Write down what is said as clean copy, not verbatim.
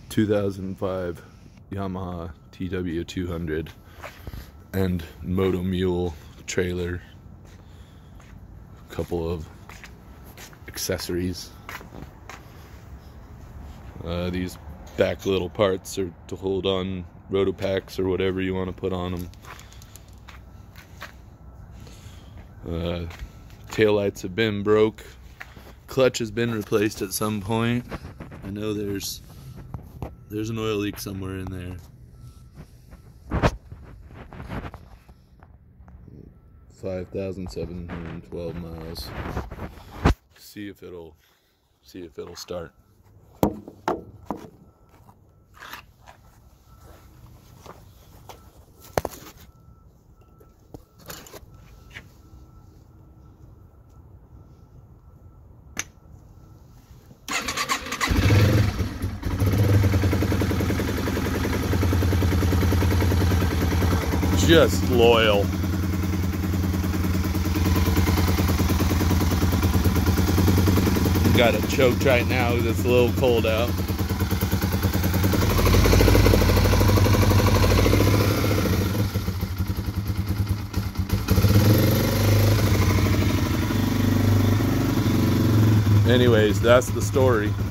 2005 Yamaha TW200 and Moto Mule trailer. A couple of accessories. These back little parts are to hold on roto packs or whatever you want to put on them. Taillights have been broke. Clutch has been replaced at some point. I know there's an oil leak somewhere in there. 5,712 miles. See if it'll start. Just loyal. Got it choked right now because it's a little cold out. Anyways, that's the story.